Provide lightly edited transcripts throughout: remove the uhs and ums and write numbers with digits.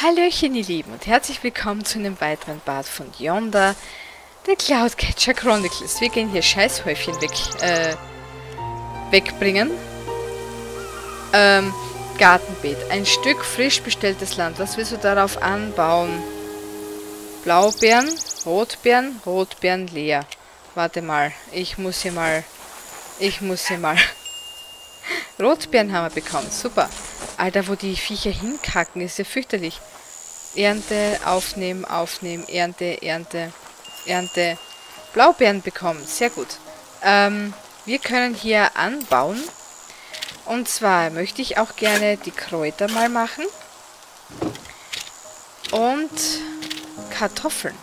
Hallöchen ihr Lieben und herzlich willkommen zu einem weiteren Part von Yonder, der Cloudcatcher Chronicles. Wir gehen hier Scheißhäufchen wegbringen. Gartenbeet. Ein Stück frisch bestelltes Land. Was willst du darauf anbauen? Blaubeeren, Rotbeeren leer. Warte mal, ich muss hier mal... Rotbeeren haben wir bekommen, super. Alter, wo die Viecher hinkacken, ist ja fürchterlich. Ernte, aufnehmen, Ernte. Blaubeeren bekommen, sehr gut. Wir können hier anbauen. Und zwar möchte ich auch gerne die Kräuter mal machen. Und Kartoffeln.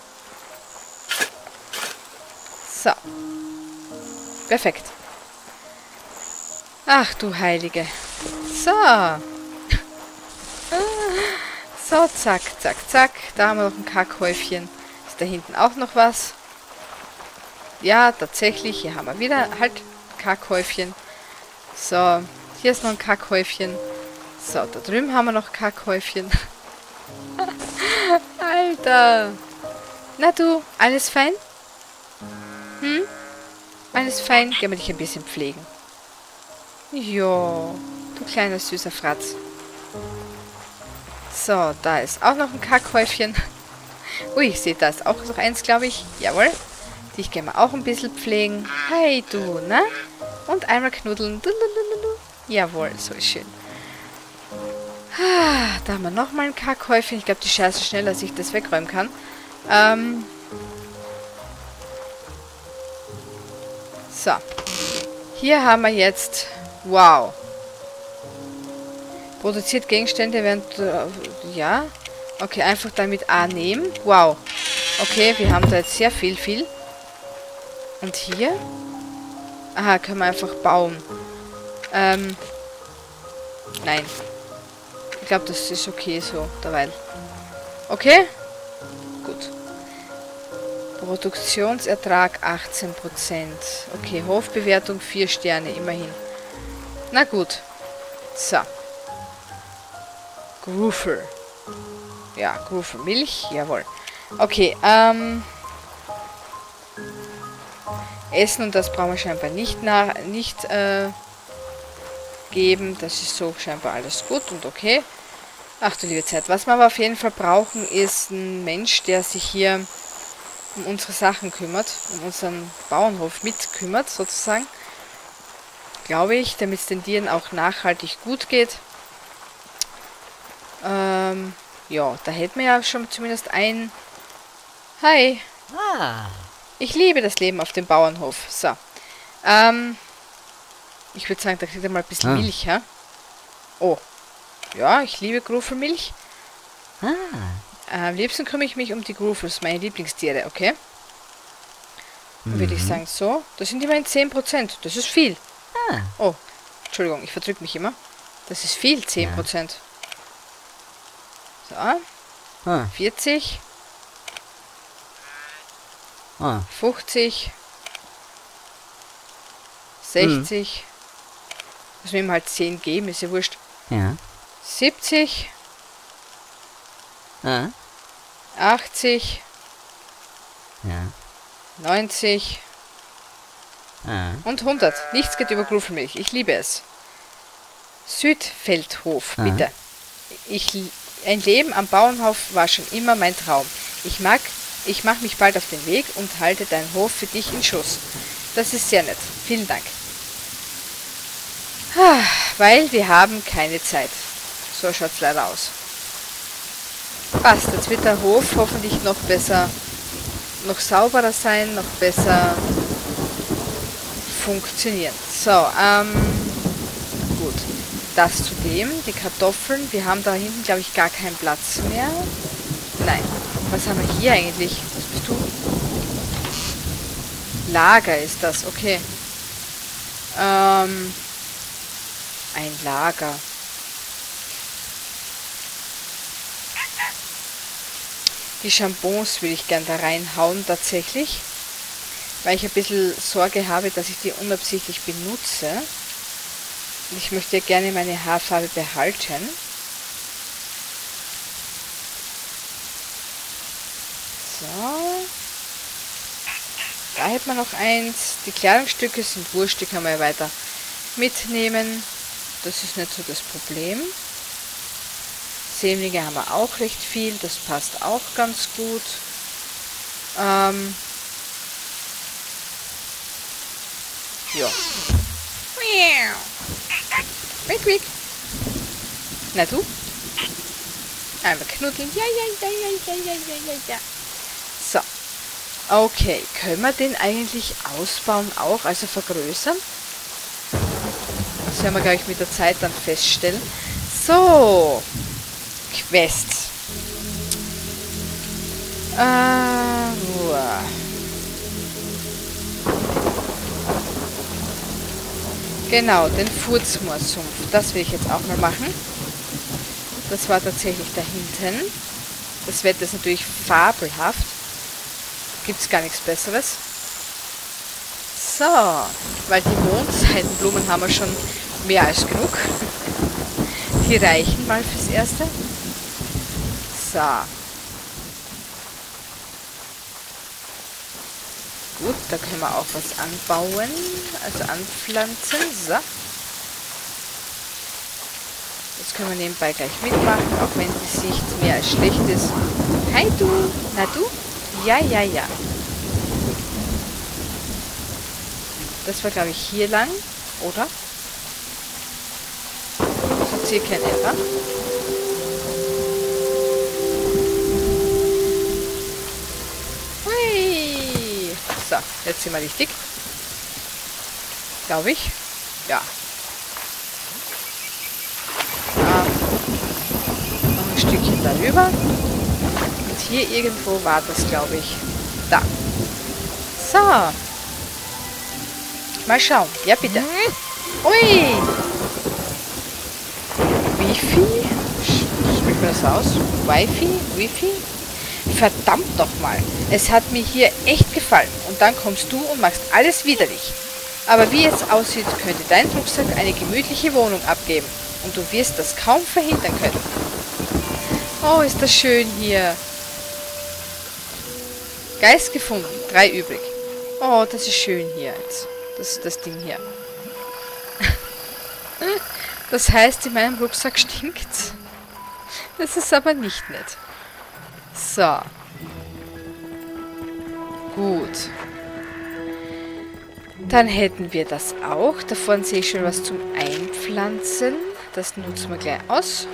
So. Perfekt. Ach du Heilige. So. So, zack, zack, zack. Da haben wir noch ein Kackhäufchen. Ist da hinten auch noch was? Ja, tatsächlich. Hier haben wir wieder halt Kackhäufchen. So, hier ist noch ein Kackhäufchen. So, da drüben haben wir noch Kackhäufchen. Alter. Na du, alles fein? Hm? Alles fein? Gehen wir dich ein bisschen pflegen. Jo, du kleiner süßer Fratz. So, da ist auch noch ein Kackhäufchen. Ui, ich sehe, da ist auch noch eins, glaube ich. Jawohl. Dich gehen wir auch ein bisschen pflegen. Hi, du, ne? Und einmal knuddeln. Jawohl, so ist schön. Da haben wir nochmal ein Kackhäufchen. Ich glaube, die scheiße schneller, als ich das wegräumen kann. So. Hier haben wir jetzt... Wow. Produziert Gegenstände während... ja. Okay, einfach damit A nehmen. Wow. Okay, wir haben da jetzt sehr viel. Und hier? Aha, können wir einfach bauen. Nein. Ich glaube, das ist okay so, derweil. Okay? Gut. Produktionsertrag 18%. Okay, Hofbewertung 4 Sterne, immerhin. Na gut. So. Grufer. Ja, Grufer Milch, jawohl. Okay, Essen und das brauchen wir scheinbar nicht geben. Das ist so scheinbar alles gut und okay. Ach du liebe Zeit. Was wir aber auf jeden Fall brauchen, ist ein Mensch, der sich hier um unsere Sachen kümmert, um unseren Bauernhof mitkümmert, sozusagen. Glaube ich, damit es den Tieren auch nachhaltig gut geht. Ja, da hätten wir ja schon zumindest ein... Hi! Ah. Ich liebe das Leben auf dem Bauernhof. So. Ich würde sagen, da kriegt er mal ein bisschen Milch, ja? Oh. Ja, ich liebe Grufelmilch. Am liebsten kümmere ich mich um die Grufels, meine Lieblingstiere, okay? Dann würde ich sagen, so. Das sind immerhin 10%. Das ist viel. Oh, Entschuldigung, ich verdrücke mich immer. Das ist viel, 10%. So. 40. 50. 60. Müssen wir ihm halt 10 geben, ist ja wurscht. Ja. 70. 80. Ja. 90. Und 100. Nichts geht über Grufelmilch. Ich liebe es. Südfeldhof, bitte. Ein Leben am Bauernhof war schon immer mein Traum. Ich mache mich bald auf den Weg und halte deinen Hof für dich in Schuss. Das ist sehr nett. Vielen Dank. Weil wir haben keine Zeit. So schaut es leider aus. Passt, jetzt wird der Hof hoffentlich noch besser, noch sauberer sein, noch besser funktionieren. So, gut. Das zudem, die Kartoffeln. Wir haben da hinten, glaube ich, gar keinen Platz mehr. Nein. Was haben wir hier eigentlich? Was bist du? Lager ist das, okay. Ein Lager. Die Jambons will ich gern da reinhauen, tatsächlich. Weil ich ein bisschen Sorge habe, dass ich die unabsichtlich benutze. Und ich möchte gerne meine Haarfarbe behalten. So. Da hätte man noch eins. Die Kleidungsstücke sind wurscht, die kann man ja weiter mitnehmen. Das ist nicht so das Problem. Sämlinge haben wir auch recht viel, das passt auch ganz gut. Ja. Quick, quick. Na du? Einmal knuddeln. Ja. So. Okay, können wir den eigentlich ausbauen auch, also vergrößern? Das werden wir, glaube ich, mit der Zeit dann feststellen. So. Quests. Genau, den Furzmoorsumpf. Das will ich jetzt auch mal machen. Das war tatsächlich da hinten. Das Wetter ist natürlich fabelhaft. Gibt es gar nichts Besseres. So, weil die Mondseitenblumen haben wir schon mehr als genug. Die reichen mal fürs Erste. So. Gut, da können wir auch was anbauen, also anpflanzen. So. Das können wir nebenbei gleich mitmachen, auch wenn die Sicht mehr als schlecht ist. Hi du! Na du? Ja. Das war, glaube ich, hier lang, oder? So circa in etwa. Hui! So, jetzt sind wir richtig. Glaube ich. Ja. Noch ein Stückchen darüber. Und hier irgendwo war das, glaube ich. Da. So. Mal schauen. Ja, bitte. Ui! Wifi? Spricht man das aus? Wifi? Verdammt nochmal. Es hat mir hier echt gefallen. Und dann kommst du und machst alles widerlich. Aber wie es aussieht, könnte dein Rucksack eine gemütliche Wohnung abgeben. Und du wirst das kaum verhindern können. Oh, ist das schön hier. Geist gefunden. 3 übrig. Oh, das ist schön hier jetzt. Das ist das Ding hier. Das heißt, in meinem Rucksack stinkt's. Das ist aber nicht nett. So. Gut. Dann hätten wir das auch. Davon sehe ich schon was zum Einpflanzen. Das nutzen wir gleich aus.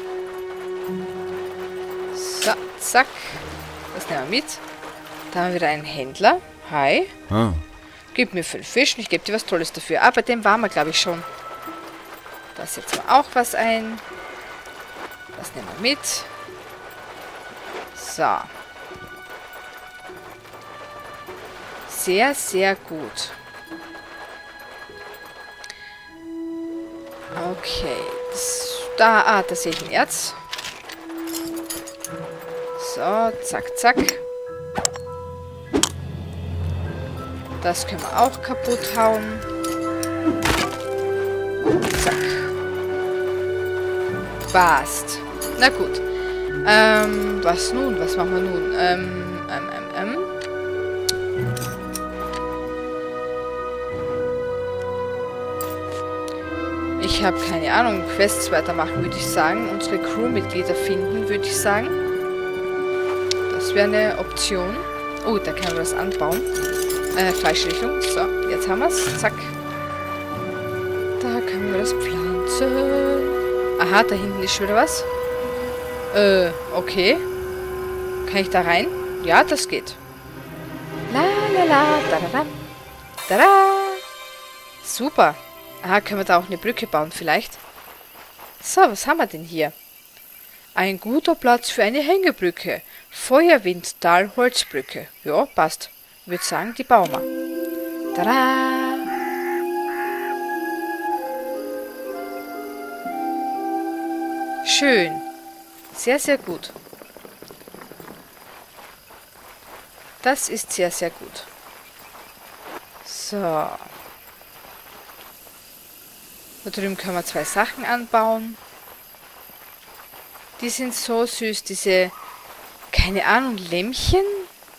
So, zack. Das nehmen wir mit. Da haben wir wieder einen Händler. Hi. Gib mir 5 Fisch und ich gebe dir was Tolles dafür. Ah, bei dem waren wir, glaube ich, schon. Da setzen wir auch was ein. Das nehmen wir mit. So. Sehr, sehr gut. Okay. Da sehe ich ein Erz. So, zack, zack. Das können wir auch kaputt hauen. Zack. Passt. Na gut. Was nun? Was machen wir nun? Ich habe keine Ahnung. Quests weitermachen, würde ich sagen. Unsere Crewmitglieder finden, würde ich sagen. Das wäre eine Option. Oh, da können wir was anbauen. Falsche Richtung. So, jetzt haben wir es. Zack. Da können wir das pflanzen. Aha, da hinten ist schon wieder was. Okay. Kann ich da rein? Ja, das geht. La la la, da da da. Da da. Super. Aha, können wir da auch eine Brücke bauen vielleicht? So, was haben wir denn hier? Ein guter Platz für eine Hängebrücke. Feuerwindtal Holzbrücke. Ja, passt. Ich würde sagen, die bauen wir. Tada! Schön. Sehr, sehr gut. Das ist sehr, sehr gut. So. Da drüben können wir 2 Sachen anbauen. Die sind so süß, diese, keine Ahnung, Lämmchen?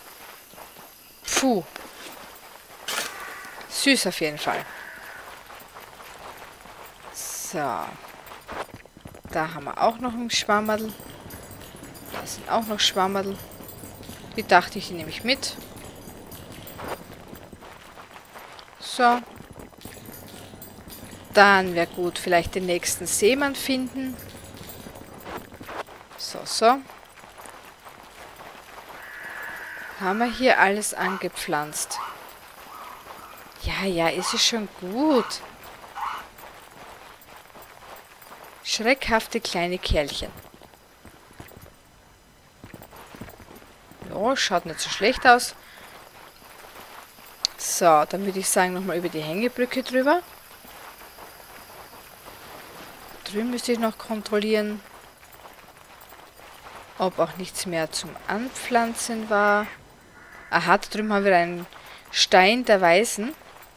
Puh. Süß auf jeden Fall. So. Da haben wir auch noch ein Schwammerl. Da sind auch noch Schwammerl. Die dachte ich, die nehme ich mit. So. Dann wäre gut, vielleicht den nächsten Seemann finden. So, so. Haben wir hier alles angepflanzt? Ja, ja, ist es schon gut. Schreckhafte kleine Kerlchen. Ja, schaut nicht so schlecht aus. So, dann würde ich sagen, nochmal über die Hängebrücke drüber. Drüben müsste ich noch kontrollieren, ob auch nichts mehr zum Anpflanzen war. Aha, da drüben haben wir einen Stein der Weisen.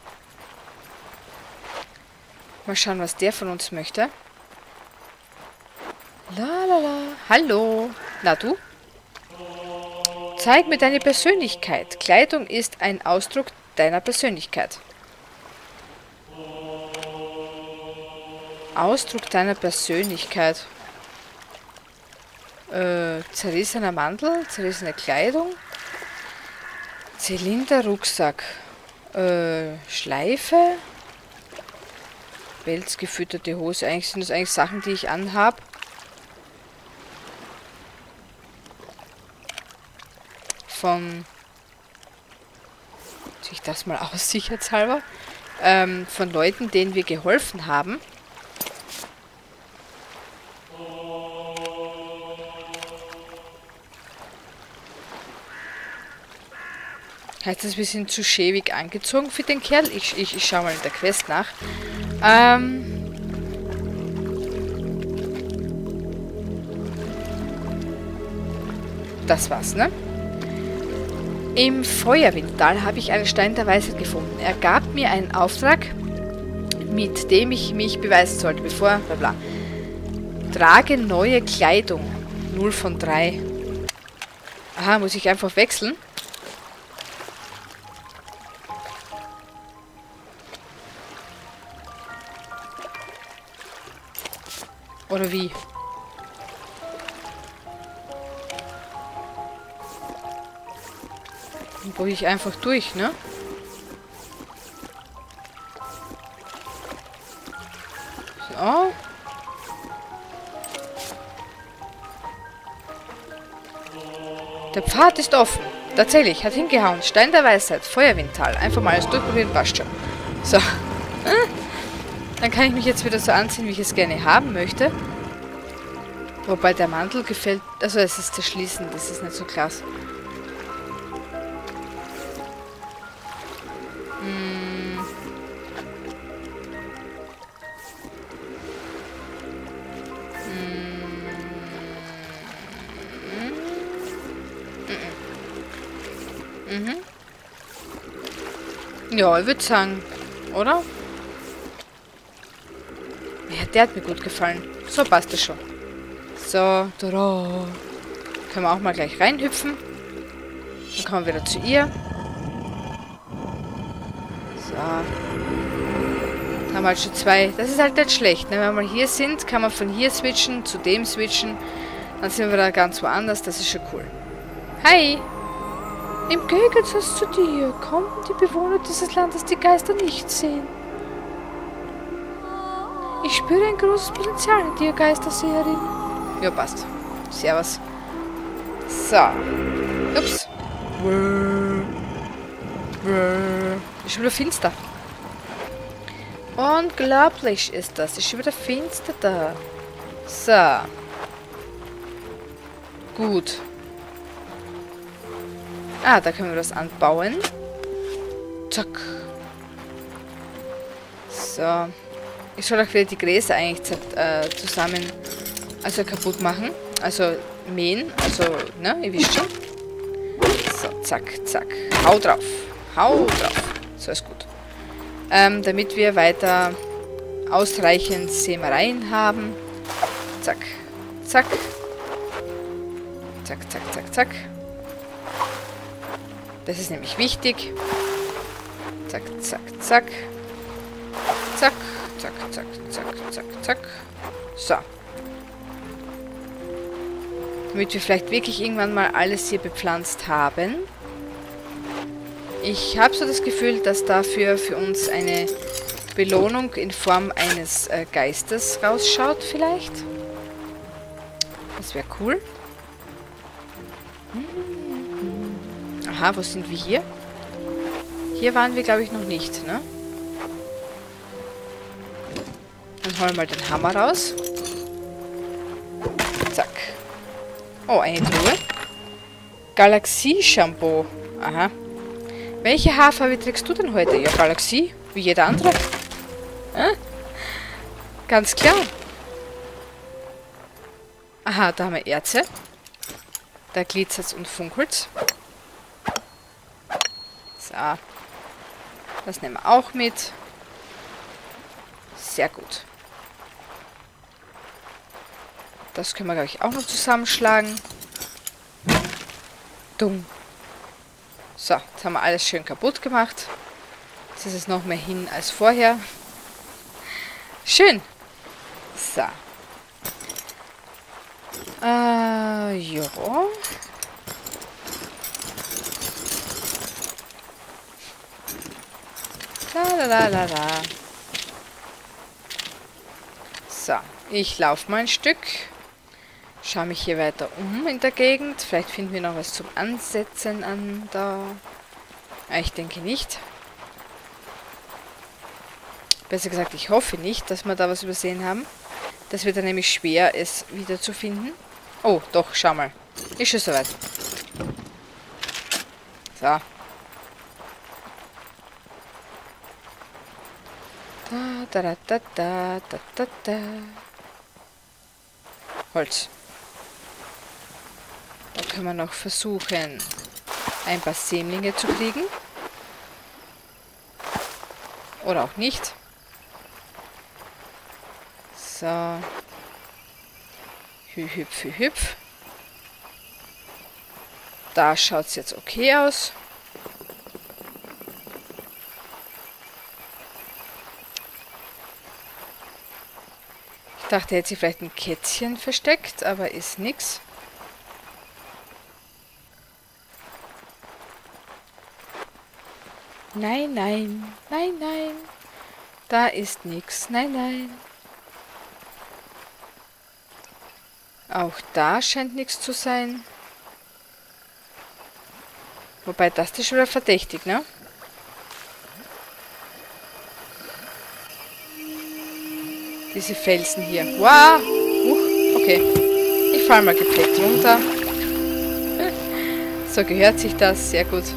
Mal schauen, was der von uns möchte. La la la. Hallo. Na du? Zeig mir deine Persönlichkeit. Kleidung ist ein Ausdruck deiner Persönlichkeit. Ausdruck deiner Persönlichkeit. Zerrissener Mantel, zerrissene Kleidung. Zylinder, Rucksack. Schleife. Pelzgefütterte Hose. Eigentlich sind das eigentlich Sachen, die ich anhab. Von... Zieh ich das mal aus, sicherheitshalber. Von Leuten, denen wir geholfen haben. Heißt das, wir sind zu schäbig angezogen für den Kerl? Ich schaue mal in der Quest nach. Das war's, ne? Im Feuerwindtal habe ich einen Stein der Weisheit gefunden. Er gab mir einen Auftrag, mit dem ich mich beweisen sollte, bevor... Bla bla. Trage neue Kleidung. 0 von 3. Aha, muss ich einfach wechseln? Oder wie? Dann brüche ich einfach durch, ne? So. Der Pfad ist offen. Tatsächlich, hat hingehauen. Stein der Weisheit, Feuerwindtal. Einfach mal alles durchprobieren, passt schon. So. Dann kann ich mich jetzt wieder so anziehen, wie ich es gerne haben möchte. Wobei der Mantel gefällt... Also es ist zerschließen, das ist nicht so klasse. Ja, ich würde sagen, oder? Ja, der hat mir gut gefallen. So passt das schon. So, tada. Können wir auch mal gleich reinhüpfen. Dann kommen wir wieder zu ihr. So. Dann haben wir halt schon 2. Das ist halt nicht schlecht, ne? Wenn wir hier sind, kann man von hier switchen, zu dem switchen. Dann sind wir da ganz woanders. Das ist schon cool. Hi! Im Gegensatz zu dir konnten die Bewohner dieses Landes die Geister nicht sehen. Ich spüre ein großes Potenzial in dir, Geisterseherin. Ja, passt. Servus. So. Ups. Ist schon wieder finster. Unglaublich ist das. Ist schon wieder finster da. So. Gut. Ah, da können wir das anbauen. Zack. So. Ich soll auch wieder die Gräser eigentlich zusammen, also kaputt machen. Also mähen. Also, ne, ihr wisst schon. So, zack, zack. Hau drauf. Hau drauf. So ist gut. Damit wir weiter ausreichend Sämereien haben. Zack, zack. Zack, zack, zack, zack. Das ist nämlich wichtig. Zack, zack, zack. Zack, zack, zack, zack, zack, zack. So. Damit wir vielleicht wirklich irgendwann mal alles hier bepflanzt haben. Ich habe so das Gefühl, dass dafür für uns eine Belohnung in Form eines Geistes rausschaut vielleicht. Das wäre cool. Aha, wo sind wir hier? Hier waren wir, glaube ich, noch nicht, ne? Dann holen wir mal den Hammer raus. Zack. Oh, eine Truhe. Galaxie-Shampoo. Aha. Welche Haarfarbe trägst du denn heute? Ja, Galaxie. Wie jeder andere. Ganz klar. Aha, da haben wir Erze. Da glitzert's und funkelt. So. Das nehmen wir auch mit. Sehr gut. Das können wir, glaube ich, auch noch zusammenschlagen. Dumm. So, jetzt haben wir alles schön kaputt gemacht. Jetzt ist es noch mehr hin als vorher. Schön. So. Ja. La. So, ich laufe mal ein Stück. Schaue mich hier weiter um in der Gegend. Vielleicht finden wir noch was zum Ansetzen an da. Ich denke nicht. Besser gesagt, ich hoffe nicht, dass wir da was übersehen haben. Das wird dann nämlich schwer, es wieder zu finden. Oh, doch, schau mal. Ist schon soweit. So. Da. Holz. Da können wir noch versuchen, ein paar Sämlinge zu kriegen. Oder auch nicht. So. Hüpf. Da schaut es jetzt okay aus. Ich dachte, er hätte sich vielleicht ein Kätzchen versteckt, aber ist nix. Nein. Da ist nix. Nein. Auch da scheint nichts zu sein. Wobei, das ist schon wieder verdächtig, ne? Diese Felsen hier. Wow! Okay. Ich fall mal gepflegt runter. So gehört sich das. Sehr gut.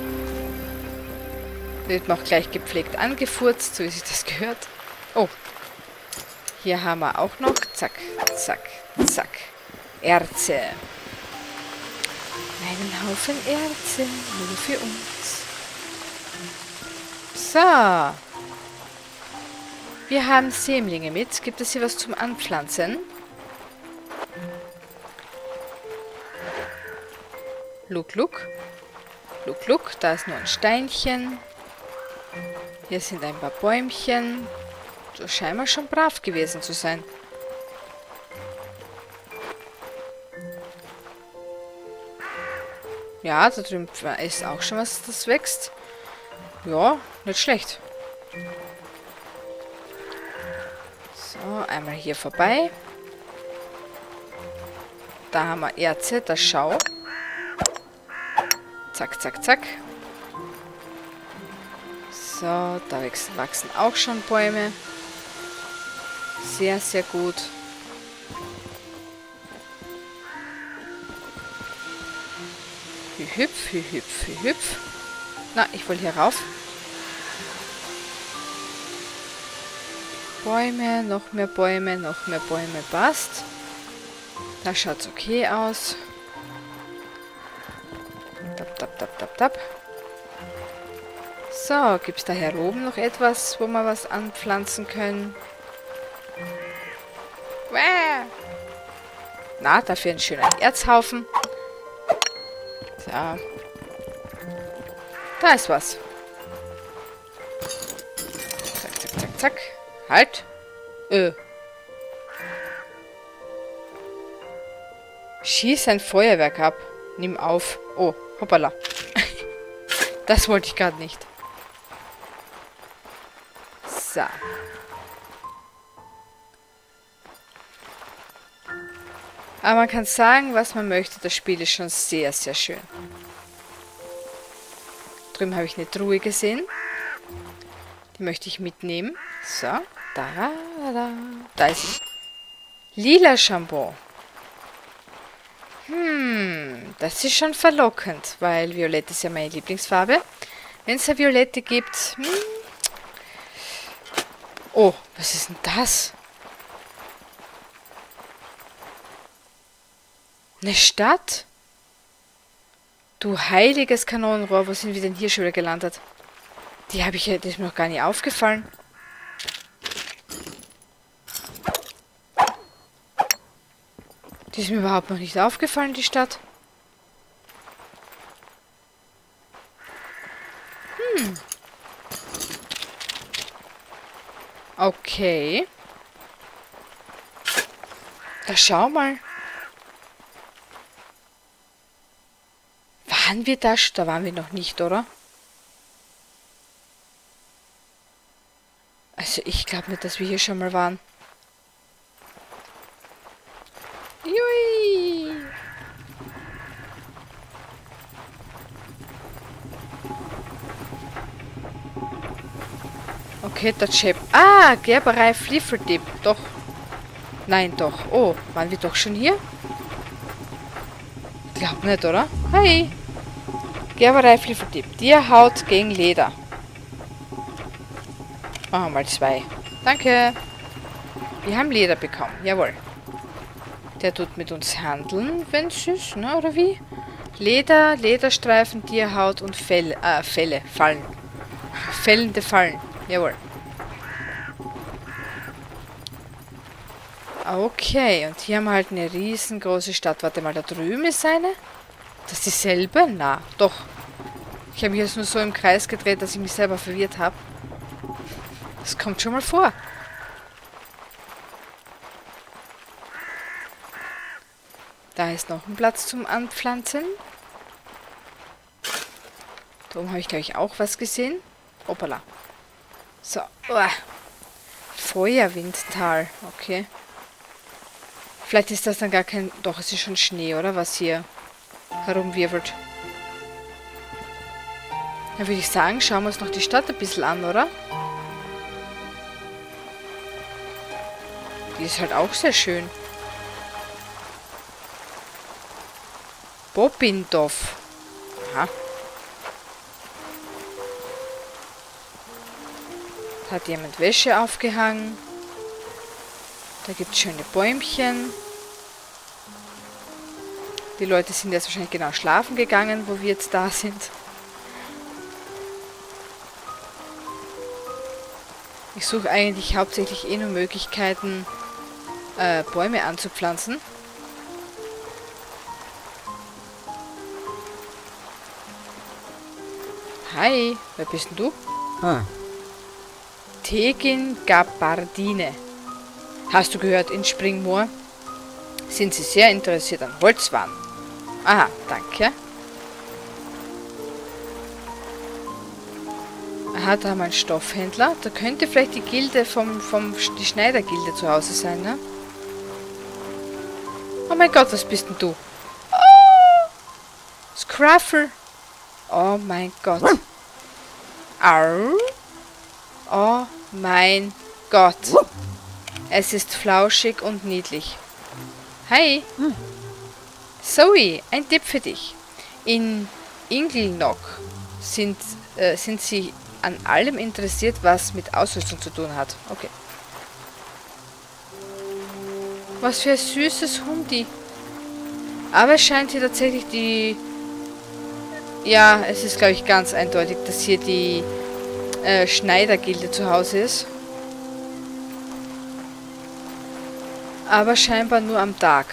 Wird man auch gleich gepflegt angefurzt, so wie sich das gehört. Oh. Hier haben wir auch noch. Zack. Erze. Einen Haufen Erze. Nur für uns. So. Wir haben Sämlinge mit. Gibt es hier was zum Anpflanzen? Look. Da ist nur ein Steinchen. Hier sind ein paar Bäumchen. So scheint wir schon brav gewesen zu sein. Ja, da drüben ist auch schon was, das wächst. Ja, nicht schlecht. So, einmal hier vorbei. Da haben wir Erze, das Schau. Zack. So, da wachsen auch schon Bäume. Sehr, sehr gut. Hüpf. Na, ich will hier rauf. Bäume, noch mehr Bäume, passt. Da schaut's okay aus. Tap. So, gibt es da hier oben noch etwas, wo wir was anpflanzen können? Na, dafür einen schönen Erzhaufen. So. Da ist was. Zack, zack, zack, zack. Halt. Schieß ein Feuerwerk ab. Nimm auf. Oh, hoppala. Das wollte ich gerade nicht. So. Aber man kann sagen, was man möchte. Das Spiel ist schon sehr, sehr schön. Drüben habe ich eine Truhe gesehen. Die möchte ich mitnehmen. So. Da ist sie. Lila Shampoo. Das ist schon verlockend, weil Violett ist ja meine Lieblingsfarbe. Wenn es eine Violette gibt... Oh, was ist denn das? Eine Stadt? Du heiliges Kanonenrohr, wo sind wir denn hier schon wieder gelandet? Das ist mir noch gar nicht aufgefallen. Die ist mir überhaupt noch nicht aufgefallen, die Stadt. Okay. Da schau mal. Waren wir da? Da waren wir noch nicht, oder? Also ich glaube nicht, dass wir hier schon mal waren. Jui. Okay, der Chef. Ah, Gerberei Fliffeldip. Doch. Nein, doch. Oh, waren wir doch schon hier? Glaub nicht, oder? Hi. Gerberei Fliffeldip. Tierhaut gegen Leder. Machen wir mal 2. Danke. Wir haben Leder bekommen. Jawohl. Der tut mit uns handeln, wenn es ist, ne? Oder wie? Leder, Lederstreifen, Tierhaut und Felle. Fallen. Fällende Fallen. Jawohl. Okay, und hier haben wir halt eine riesengroße Stadt. Warte mal, da drüben ist eine. Das ist dieselbe? Na, doch. Ich habe mich jetzt nur so im Kreis gedreht, dass ich mich selber verwirrt habe. Das kommt schon mal vor. Da ist noch ein Platz zum Anpflanzen. Da oben habe ich, glaube ich, auch was gesehen. Hoppala. So. Feuerwindtal. Okay. Vielleicht ist das dann gar kein... Doch, es ist schon Schnee, oder? Was hier herumwirbelt. Dann würde ich sagen, schauen wir uns noch die Stadt ein bisschen an, oder? Die ist halt auch sehr schön. Bobindorf. Aha. Da hat jemand Wäsche aufgehangen. Da gibt es schöne Bäumchen. Die Leute sind jetzt wahrscheinlich genau schlafen gegangen, wo wir jetzt da sind. Ich suche eigentlich hauptsächlich nur Möglichkeiten, Bäume anzupflanzen. Hi, wer bist denn du? Tegin Gabardine. Hast du gehört, in Springmoor sind sie sehr interessiert an Holzwaren. Aha, danke. Aha, da haben wir einen Stoffhändler. Da könnte vielleicht die Gilde die Schneidergilde zu Hause sein, ne? Oh mein Gott, was bist denn du? Oh! Scruffle. Oh mein Gott. Au. Oh mein Gott. Es ist flauschig und niedlich. Hi. Zoe, ein Tipp für dich. In Inglenock sind sie an allem interessiert, was mit Ausrüstung zu tun hat. Okay. Was für ein süßes Hundi. Aber es scheint hier tatsächlich die... Ja, es ist, glaube ich, ganz eindeutig, dass hier die Schneidergilde zu Hause ist. Aber scheinbar nur am Tag.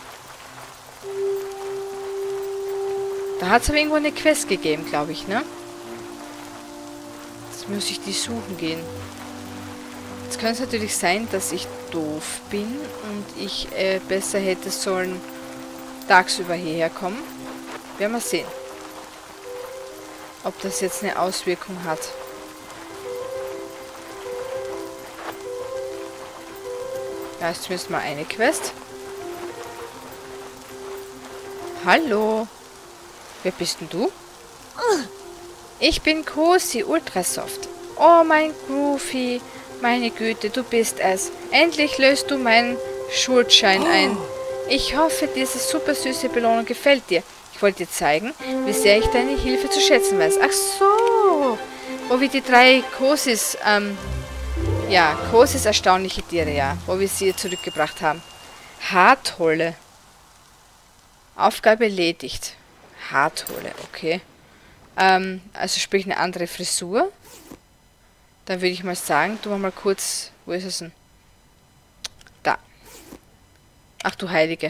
Da hat es aber irgendwo eine Quest gegeben, glaube ich, ne? Jetzt muss ich die suchen gehen. Jetzt kann es natürlich sein, dass ich doof bin und ich besser hätte sollen tagsüber hierher kommen. Werden wir sehen, ob das jetzt eine Auswirkung hat. Da ist zumindest mal eine Quest. Hallo. Wer bist denn du? Ich bin Cozy Ultrasoft. Oh, mein Groovy. Meine Güte, du bist es. Endlich löst du meinen Schuldschein ein. Ich hoffe, diese super süße Belohnung gefällt dir. Ich wollte dir zeigen, wie sehr ich deine Hilfe zu schätzen weiß. Ach so. Wo wir die 3 Cozys, ja, Cozys erstaunliche Tiere, ja. Wo wir sie zurückgebracht haben. Haartolle. Aufgabe erledigt. Haartolle, okay. Also sprich eine andere Frisur. Dann würde ich mal sagen, tun wir mal kurz... Wo ist es denn? Da. Ach du Heilige.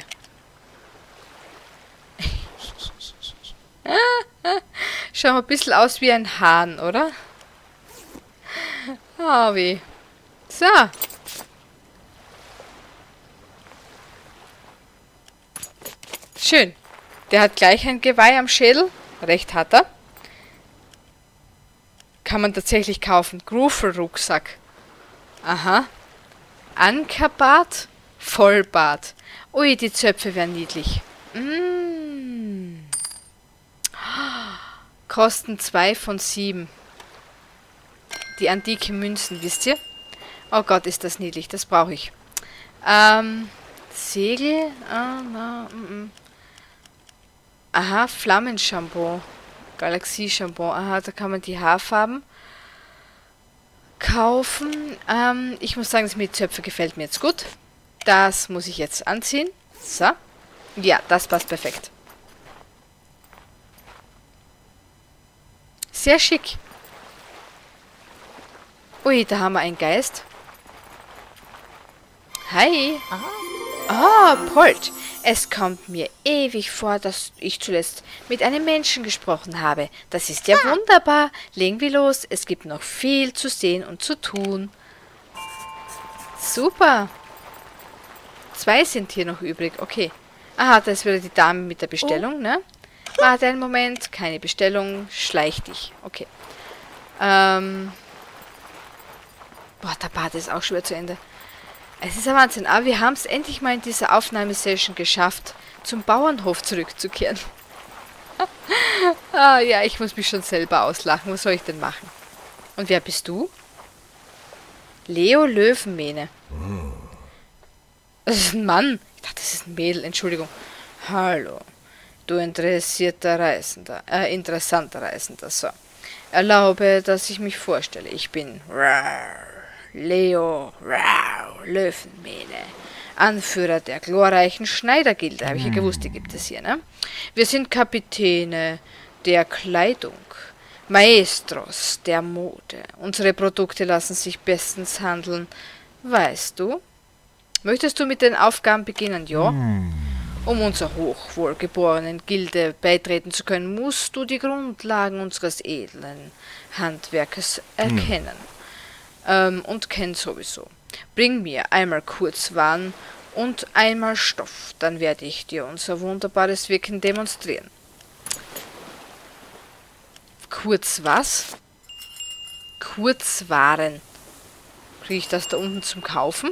Schaut mal ein bisschen aus wie ein Hahn, oder? Ah, wie. So. Schön. Der hat gleich ein Geweih am Schädel. Recht hat er. Kann man tatsächlich kaufen. Groofer-Rucksack. Aha. Ankerbart. Vollbart. Ui, die Zöpfe wären niedlich. Kosten 2 von 7. Die antike Münzen, wisst ihr? Oh Gott, ist das niedlich. Das brauche ich. Segel. Aha, Flammenshampoo. Galaxie-Shampoo. Aha, da kann man die Haarfarben kaufen. Ich muss sagen, das mit Zöpfe gefällt mir jetzt gut. Das muss ich jetzt anziehen. So. Ja, das passt perfekt. Sehr schick. Ui, da haben wir einen Geist. Hi. Ah, Polt. Es kommt mir ewig vor, dass ich zuletzt mit einem Menschen gesprochen habe. Das ist ja wunderbar. Legen wir los. Es gibt noch viel zu sehen und zu tun. Super. 2 sind hier noch übrig. Okay. Aha, da ist wieder die Dame mit der Bestellung, ne? Warte einen Moment. Keine Bestellung. Schleich dich. Okay. Boah, der Bad ist auch schwer zu Ende. Es ist ein Wahnsinn, aber wir haben es endlich mal in dieser Aufnahmesession geschafft, zum Bauernhof zurückzukehren. Ah ja, ich muss mich schon selber auslachen. Was soll ich denn machen? Und wer bist du? Leo Löwenmähne. Das ist ein Mann. Ich dachte, das ist ein Mädel. Entschuldigung. Hallo. Du interessanter Reisender. So. Erlaube, dass ich mich vorstelle. Ich bin Leo Löwenmähne, Anführer der glorreichen Schneidergilde. Habe ich ja gewusst, die gibt es hier, ne? Wir sind Kapitäne der Kleidung, Maestros der Mode. Unsere Produkte lassen sich bestens handeln. Weißt du? Möchtest du mit den Aufgaben beginnen? Ja. Um unserer hochwohlgeborenen Gilde beitreten zu können, musst du die Grundlagen unseres edlen Handwerkes erkennen. Und kennt sowieso. Bring mir einmal Kurzwaren und einmal Stoff, dann werde ich dir unser wunderbares Wirken demonstrieren. Kurz was? Kurzwaren. Kriege ich das da unten zum Kaufen?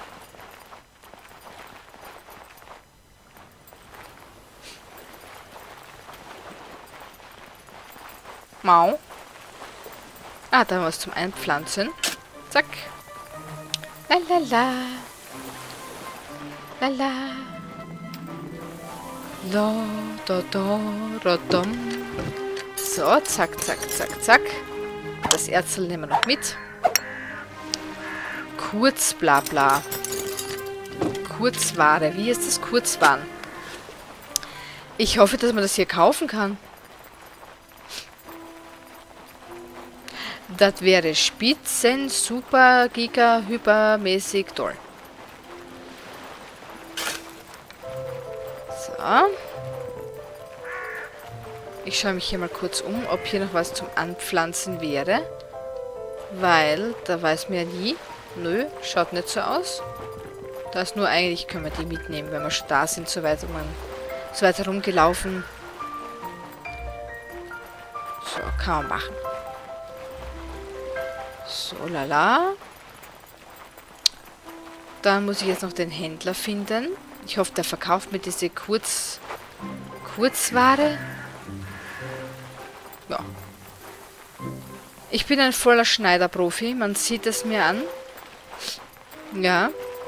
Mau. Ah, da haben wir was zum Einpflanzen. Zack. Lalala. Lala. La, da, da, ra, dam. So, zack, zack, zack, zack. Das Erzel nehmen wir noch mit. Kurzblabla. Kurzware. Wie ist das Kurzwaren? Ich hoffe, dass man das hier kaufen kann. Das wäre Spitzen, super, giga, hypermäßig toll. So. Ich schaue mich hier mal kurz um, ob hier noch was zum Anpflanzen wäre. Weil, da weiß man ja nie. Nö, schaut nicht so aus. Da ist nur eigentlich, können wir die mitnehmen, wenn wir schon da sind, so weit herumgelaufen. So, kann man machen. So, lala. Dann muss ich jetzt noch den Händler finden. Ich hoffe, der verkauft mir diese Kurzware. Ja. Ich bin ein voller Schneiderprofi. Man sieht es mir an. Ja.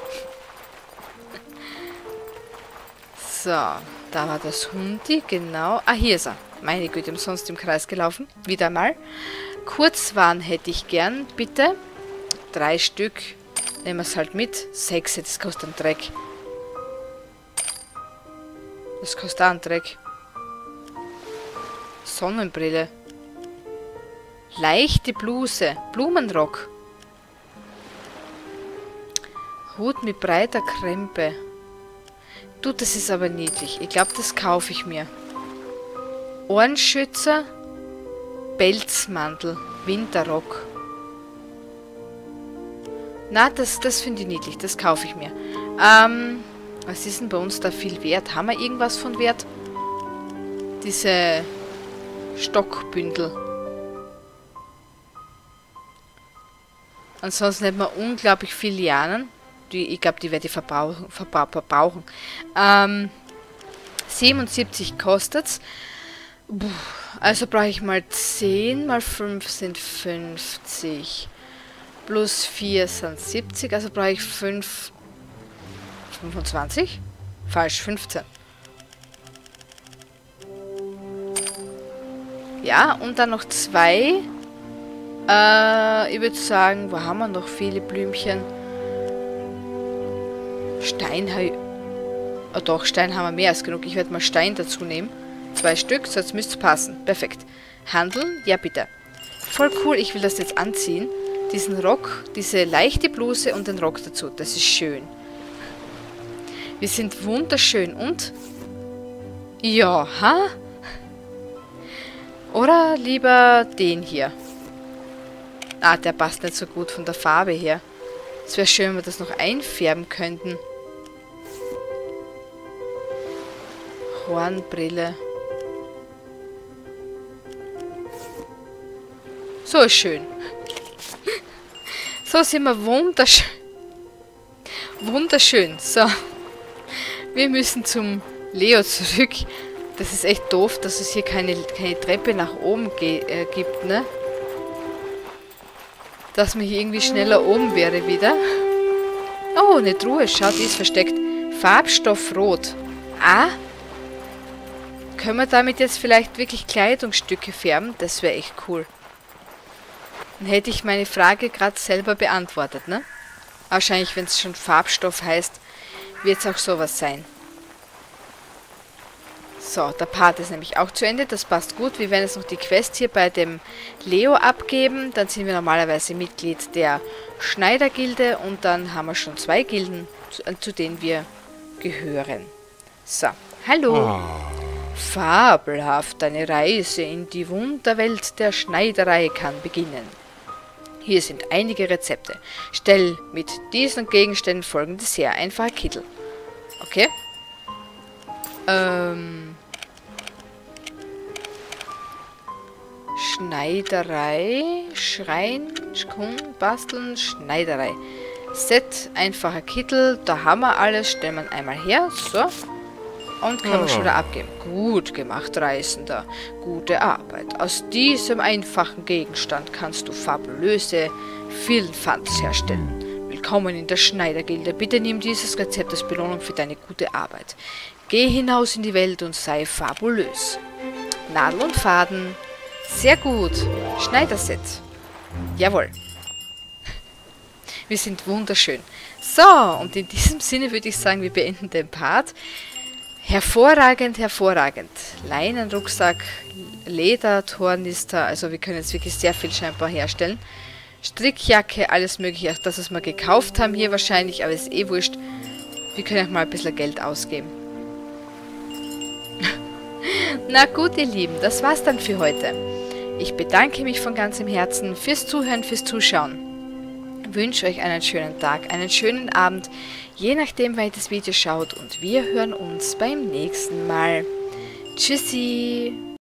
So, da war das Hundi, genau. Ah, hier ist er. Meine Güte, umsonst im Kreis gelaufen. Wieder mal. Kurzwaren hätte ich gern, bitte. 3 Stück. Nehmen wir es halt mit. 6, das kostet einen Dreck. Das kostet auch einen Dreck. Sonnenbrille. Leichte Bluse. Blumenrock. Hut mit breiter Krempe. Du, das ist aber niedlich. Ich glaube, das kaufe ich mir. Ohrenschützer. Pelzmantel. Winterrock. Na, das finde ich niedlich. Das kaufe ich mir. Was ist denn bei uns da viel wert? Haben wir irgendwas von Wert? Diese Stockbündel. Ansonsten hätten wir unglaublich viele Lianen. Ich glaube, die werde ich verbrauchen. 77 kostet es. Also brauche ich mal 10 mal 5 sind 50. Plus 4 sind 70. Also brauche ich 25? Falsch, 15. Ja, und dann noch 2. Ich würde sagen, wo haben wir noch viele Blümchen? Stein habe ich... Oh doch, Stein haben wir mehr als genug. Ich werde mal Stein dazu nehmen. 2 Stück, so jetzt müsste es passen. Perfekt. Handeln? Ja, bitte. Voll cool, ich will das jetzt anziehen. Diesen Rock, diese leichte Bluse und den Rock dazu. Das ist schön. Wir sind wunderschön und... Ja, ha? Oder lieber den hier. Ah, der passt nicht so gut von der Farbe her. Es wäre schön, wenn wir das noch einfärben könnten. Hornbrille. So ist schön. So sind wir wunderschön. Wunderschön. So. Wir müssen zum Leo zurück. Das ist echt doof, dass es hier keine Treppe nach oben gibt, ne? Dass man hier irgendwie schneller oben wäre wieder. Oh, eine Truhe. Schaut, die ist versteckt. Farbstoff rot. Ah. Können wir damit jetzt vielleicht wirklich Kleidungsstücke färben? Das wäre echt cool. Dann hätte ich meine Frage gerade selber beantwortet, ne? Wahrscheinlich, wenn es schon Farbstoff heißt, wird es auch sowas sein. So, der Part ist nämlich auch zu Ende. Das passt gut. Wir werden jetzt noch die Quest hier bei dem Leo abgeben. Dann sind wir normalerweise Mitglied der Schneidergilde. Und dann haben wir schon 2 Gilden, zu denen wir gehören. So, hallo. Fabelhaft, eine Reise in die Wunderwelt der Schneiderei kann beginnen. Hier sind einige Rezepte. Stell mit diesen Gegenständen folgendes her. Einfacher Kittel. Okay. Schneiderei, Schrein, Basteln, Schneiderei. Set, einfacher Kittel, da haben wir alles, stellen wir einmal her, so. Und können wir schon wieder abgeben. Gut gemacht, Reisender. Gute Arbeit. Aus diesem einfachen Gegenstand kannst du fabulöse Firlefanz herstellen. Willkommen in der Schneidergilde. Bitte nimm dieses Rezept als Belohnung für deine gute Arbeit. Geh hinaus in die Welt und sei fabulös. Nadel und Faden. Sehr gut. Schneiderset. Jawohl. Wir sind wunderschön. So, und in diesem Sinne würde ich sagen, wir beenden den Part. Hervorragend, hervorragend. Leinenrucksack, Ledertornister, also wir können jetzt wirklich sehr viel scheinbar herstellen. Strickjacke, alles mögliche, auch das, was wir gekauft haben hier wahrscheinlich, aber ist eh wurscht. Wir können auch mal ein bisschen Geld ausgeben. Na gut, ihr Lieben, das war's dann für heute. Ich bedanke mich von ganzem Herzen fürs Zuhören, fürs Zuschauen. Wünsche euch einen schönen Tag, einen schönen Abend, je nachdem, wann ihr das Video schaut. Und wir hören uns beim nächsten Mal. Tschüssi!